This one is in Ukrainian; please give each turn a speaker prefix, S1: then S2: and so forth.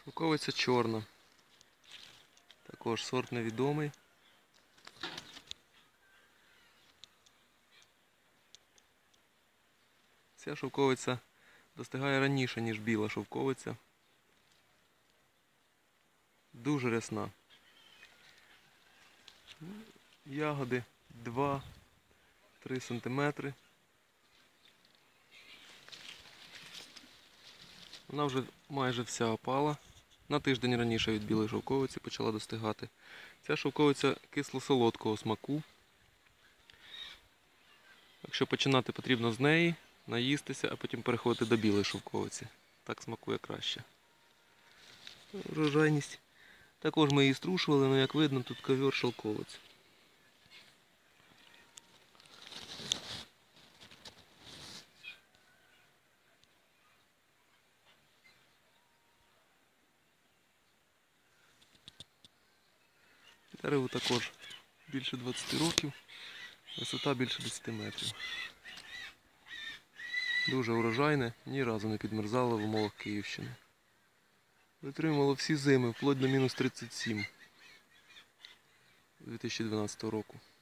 S1: Шовковиця чорна. Також сорт невідомий. Ця шовковиця достигає раніше, ніж біла шовковиця. Дуже рясна. Ягоди 2-3 см. Вона вже майже вся опала. На тиждень раніше від білої шовковиці почала достигати. Ця шовковиця кисло-солодкого смаку. Якщо починати, потрібно з неї, наїстися, а потім переходити до білої шовковиці. Так смакує краще. Врожайність. Також ми її струшували, але як видно, тут ковер шовковиць. Дереву також більше 20 років, висота більше 10 метрів. Дуже урожайне, ні разу не підмерзало в умовах Київщини. Витримувало всі зими, вплоть до -37 2012 року.